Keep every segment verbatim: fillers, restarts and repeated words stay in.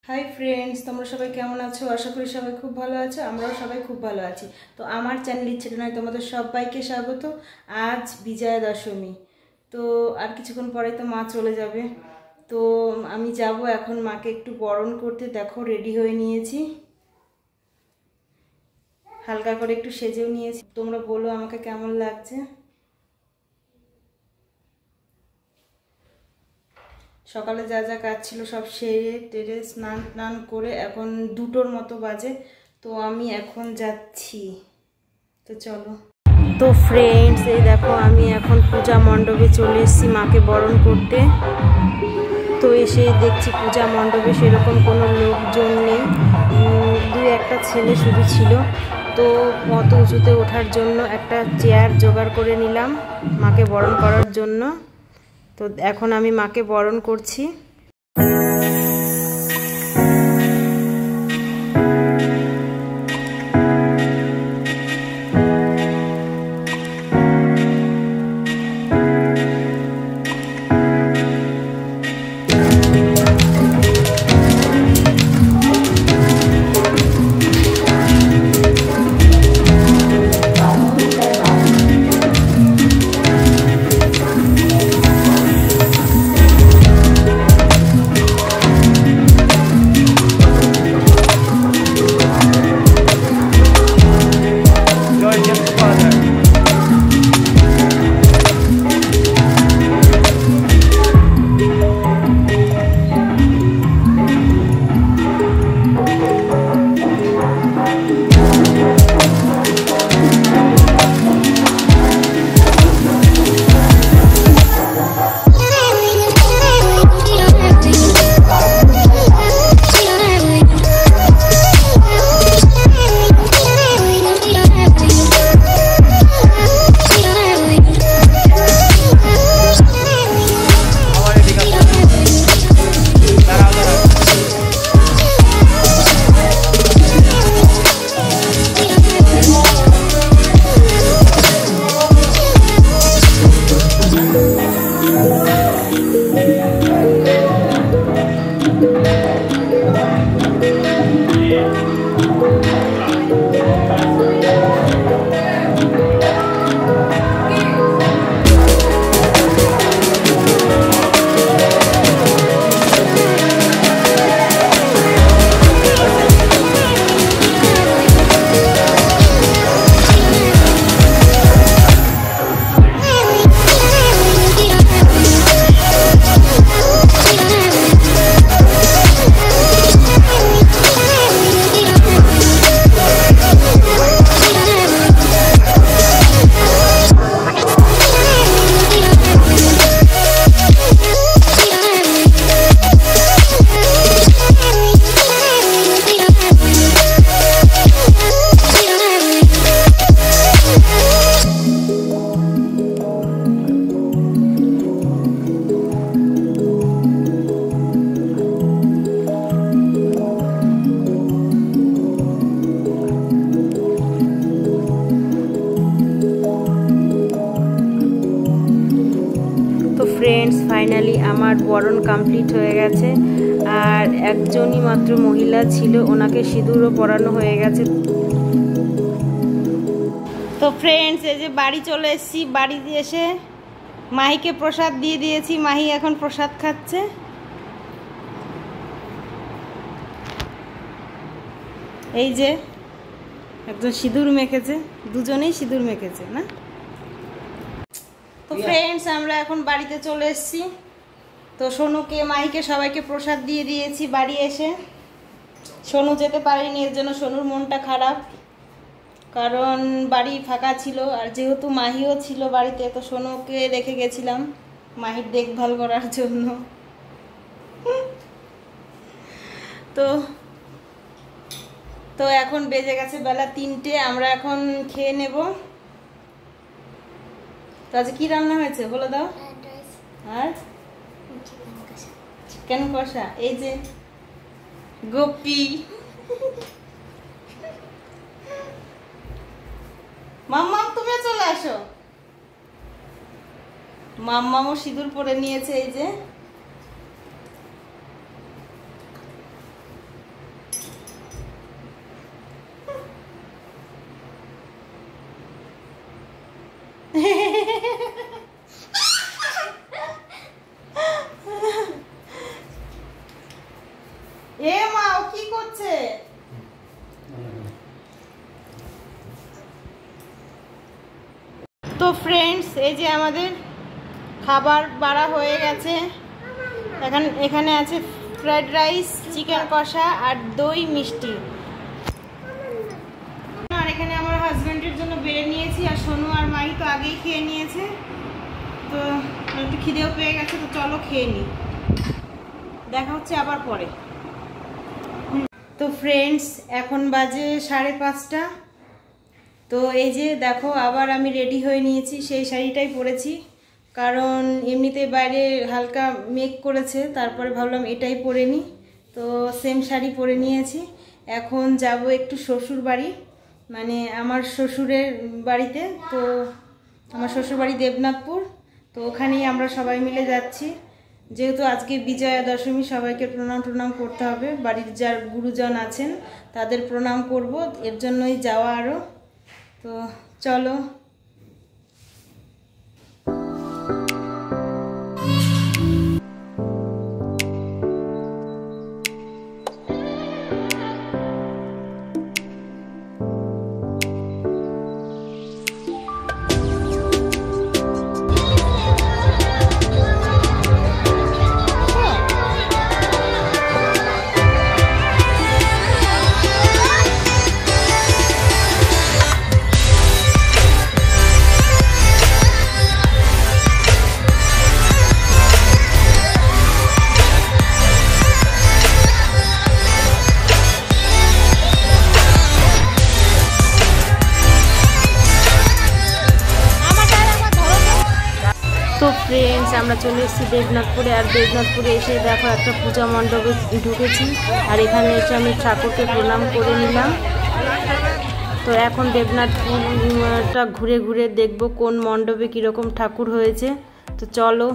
Hi friends, তোমরা সবাই কেমন আছো? আশা করি সবাই খুব ভালো আছো। আমরাও সবাই খুব ভালো আছি। তো আমার চ্যানেল ইচ্ছে নয় তোমাদের সবাইকে স্বাগত। আজ বিজয়া দশমী, তো আর কিছুক্ষণ পরে তো মা চলে যাবে। তো আমি যাব এখন মাকে একটু বরণ করতে। দেখো রেডি হয়ে নিয়েছি, হালকা করে একটু সেজেও নিয়েছি। তোমরা বলো আমাকে কেমন লাগছে। সকালে যা যা কাজ ছিল সব সেরে টেরে স্নান টান করে এখন দুটোর মতো বাজে। তো আমি এখন যাচ্ছি, তো চলো। তো ফ্রেন্ডস, এই দেখো আমি এখন পূজা মণ্ডপে চলে এসেছি মাকে বরণ করতে। তো এসে দেখছি পূজা মণ্ডপে সেরকম কোনো লোকজন নেই, দুই একটা ছেলে শুধু ছিল। তো অত উঁচুতে ওঠার জন্য একটা চেয়ার জোগাড় করে নিলাম মাকে বরণ করার জন্য। তো এখন আমি মাকে বরণ করছি। ফ্রেন্ডস, ফাইনালি আমার বরণ কমপ্লিট হয়ে গেছে। আর একজনই মাত্র মহিলা ছিল, ওনাকে সিঁদুরও পরানো হয়ে গেছে। তো ফ্রেন্ডস, এই যে বাড়ি চলে এসেছি। বাড়িতে এসে মাহিকে প্রসাদ দিয়ে দিয়েছি। মাহি এখন প্রসাদ খাচ্ছে। এই যে একজন সিঁদুর মেখেছে, দুজনেই সিঁদুর মেখেছে না। তো ফ্রেন্ডস, আমরা এখন বাড়িতে চলে এসেছি। তো সোনুকে, মাহিকে সবাইকে প্রসাদ দিয়ে দিয়েছি বাড়ি এসে। সোনু যেতে পারেনি, এর জন্য সোনুর মনটা খারাপ, কারণ বাড়ি ফাঁকা ছিল। আর যেহেতু মাহিও ছিল বাড়িতে, তো সোনুকে রেখে গেছিলাম মাহির দেখভাল করার জন্য। তো তো এখন বেজে গেছে বেলা তিনটে, আমরা এখন খেয়ে নেব। তো আজ কি রান্না হয়েছে বলে দাও। আর চিকেন কষা, এই যে গোপি। মাম্মা তুমি চলে আসো। মাম্মামও সিঁদুর পরে নিয়েছে, এই যে। এ মা ও কি করছে? তো ফ্রেন্ডস, এই যে আমাদের খাবার বাড়া হয়ে গেছে। এখানে এখানে আছে ফ্রাইড রাইস, চিকেন কষা আর দই মিষ্টি। আর এখানে আমার হাজবেন্ডের জন্য বেড়ে নিয়েছি, আর সোনু আর মাই তো আগেই খেয়ে নিয়েছে। তো একটু খিদেও পেয়ে গেছে, তো চলো খেয়ে নিই, দেখা হচ্ছে আবার পরে। তো ফ্রেন্ডস, এখন বাজে সাড়ে পাঁচটা। তো এই যে দেখো, আবার আমি রেডি হয়ে নিয়েছি, সেই শাড়িটাই পরেছি, কারণ এমনিতে বাইরে হালকা মেক করেছে, তারপরে ভাবলাম এটাই পরে নিই। তো সেম শাড়ি পরে নিয়েছি। এখন যাব একটু শ্বশুর বাড়ি, মানে আমার শ্বশুরের বাড়িতে। তো আমার শ্বশুর বাড়ি দেবনাথপুর, তো ওখানেই আমরা সবাই মিলে যাচ্ছি। যেহেতু আজকে বিজয়া দশমী, সবাইকে প্রণাম টনাম করতে হবে, বাড়ির যার গুরুজন আছেন তাদের প্রণাম করব, এর জন্যই যাওয়া আরও। তো চলো। তো ফ্রেন্ডস, আমরা চলে এসেছি দেবনাথপুরে। আর দেবনাথপুরে এসে দেখো একটা পূজা মণ্ডপে ঢুকেছি, আর এখানে এসে আমি ঠাকুরকে প্রণাম করে নিলাম। তো এখন দেবনাথপুরটা ঘুরে ঘুরে দেখবো কোন মণ্ডপে কীরকম ঠাকুর হয়েছে। তো চলো।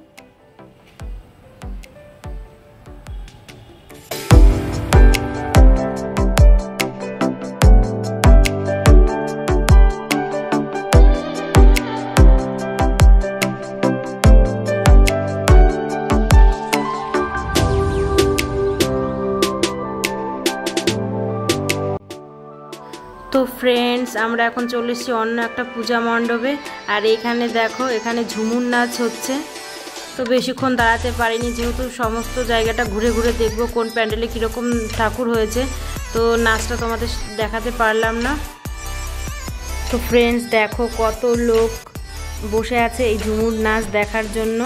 তো ফ্রেন্ডস, আমরা এখন চলে এসেছি অন্য একটা পূজা মণ্ডপে। আর এখানে দেখো, এখানে ঝুমুর নাচ হচ্ছে। তো বেশিক্ষণ দাঁড়াতে পারিনি, যেহেতু সমস্ত জায়গাটা ঘুরে ঘুরে দেখবো কোন প্যান্ডেলে কীরকম ঠাকুর হয়েছে, তো নাচটা তোমাদের দেখাতে পারলাম না। তো ফ্রেন্ডস দেখো, কত লোক বসে আছে এই ঝুমুর নাচ দেখার জন্য।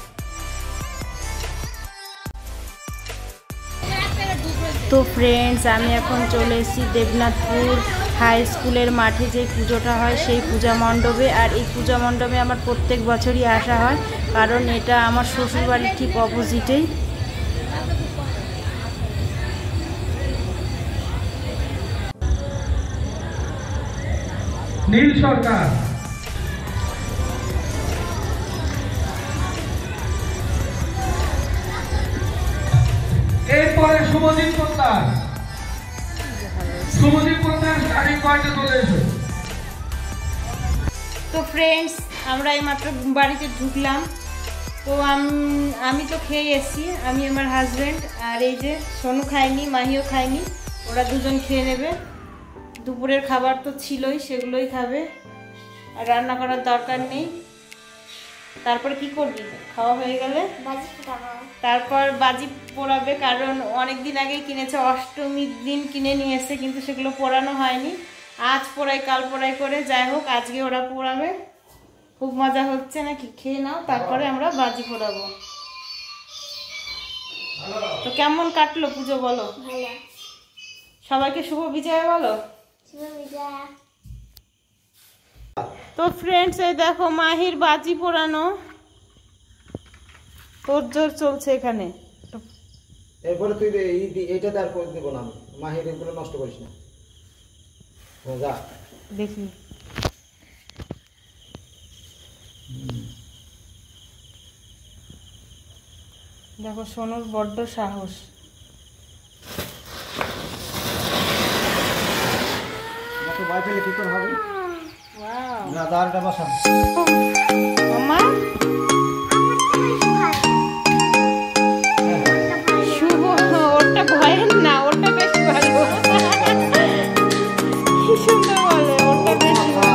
তো ফ্রেন্ডস, আমি এখন চলে এসেছি দেবনাথপুর হাই স্কুলের মাঠে যে পুজোটা হয় সেই পূজা মণ্ডপে। আর এই পূজা মণ্ডপে আমার প্রত্যেক বছরই আসা হয়, কারণ এটা আমার শ্বশুরবাড়ির ঠিক অপোজিটেই। নীল সরকার, এরপরে শুভজিৎ পোদ্দার। শুভজিৎ পোদ্দার শাড়ি কয়টা চলে এসো। তো ফ্রেন্ডস, আমরা এইমাত্র বাড়িতে ঢুকলাম। তো আমি তো খেয়ে এসেছি, আমি আমার হাজব্যান্ড, আর এই যে সোনু খায়নি, মাহিও খায়নি, ওরা দুজন খেয়ে নেবে। দুপুরের খাবার তো ছিলই, সেগুলোই খাবে, আর রান্না করার দরকার নেই। তারপরে কি করবি খাওয়া হয়ে গেলে? তারপর বাজি পোড়াবে, কারণ অনেক দিন আগেই কিনেছে, অষ্টমীর দিন কিনে নিয়ে এসে, কিন্তু সেগুলো পোড়ানো হয়নি। আজ পোড়াই কাল পোড়াই করে, যাই হোক আজকে ওরা পোড়াবে। খুব মজা হচ্ছে নাকি? খেয়ে নাও, তারপরে আমরা বাজি পোড়াবো। তো কেমন কাটলো পুজো বলো? সবাইকে শুভ বিজয়া বলো। তো ফ্রেন্ডস, এই দেখো মাহির বাজি পোড়ানো তোর জোর চলছে এখানে। এরপরে তুই এইটা আর করে দেবো না, মাহির এগুলো নষ্ট করিস না। যা দেখি। দেখো সোনুর বড্ড সাহস। ভয় পেলে কি করে হবে? ওয়াও, না দাঁড়টা বসা মামা শুভ ওরটা ভয়ের না, ওরটা বেশ ভালো। কি সুন্দর বলে, ওরটা বেশি ভালো।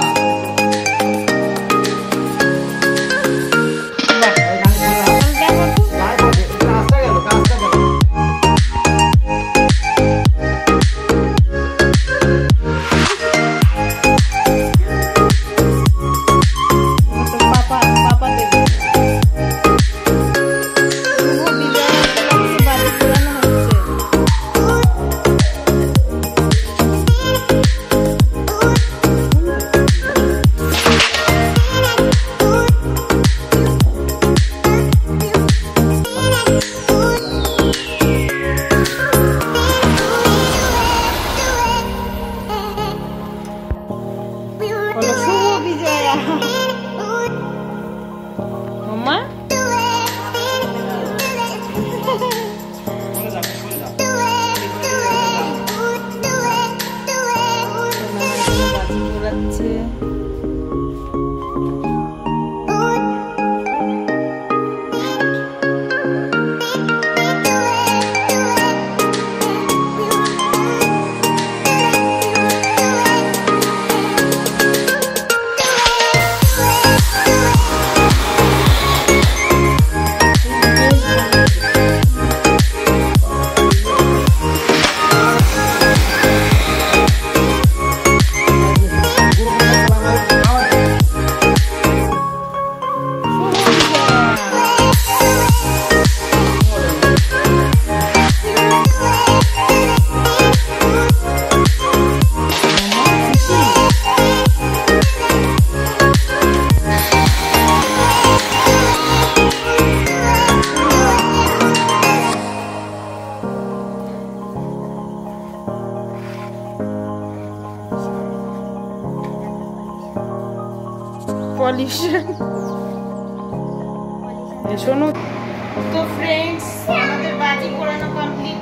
শোনো তো ফ্রেন্ডস, আমাদের বাজি পোড়ানো কমপ্লিট।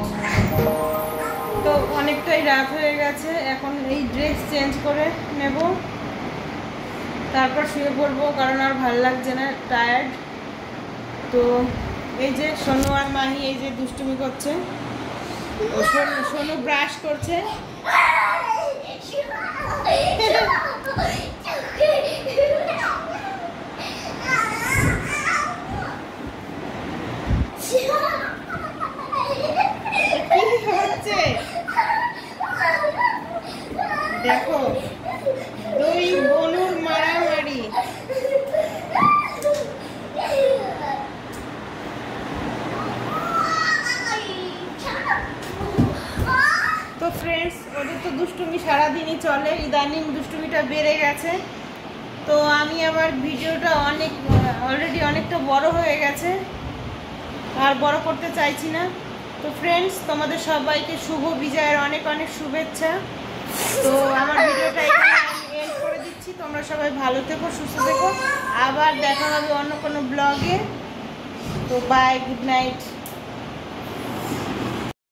তো অনেকটাই রাত হয়ে গেছে, এখন এই ড্রেস চেঞ্জ করে নেব, তারপর শুয়ে পড়বো, কারণ আর ভালো লাগছে না, টায়ার্ড। তো এই যে সোনু আর মাহি এই যে দুষ্টুমি করছে, সোনু ব্রাশ করছে। দেখো দুই বনুর মারামারি। তো ফ্রেন্ডস, ওদের তো দুষ্টুমি সারাদিনই চলে, ইদানিং দুষ্টুমিটা বেড়ে গেছে। তো আমি আমার ভিডিওটা অনেক অলরেডি অনেকটা বড় হয়ে গেছে, আর বড় করতে চাইছি না। তো ফ্রেন্ডস, তোমাদের সবাইকে শুভ বিজয়ের অনেক অনেক শুভেচ্ছা। তো আমার ভিডিওটা এখানে আমি এন্ড করে দিচ্ছি। তোমরা সবাই ভালো থেকো, সুস্থ থেকো, আবার দেখা হবে অন্য কোনো ব্লগে। তো বাই, গুড নাইট।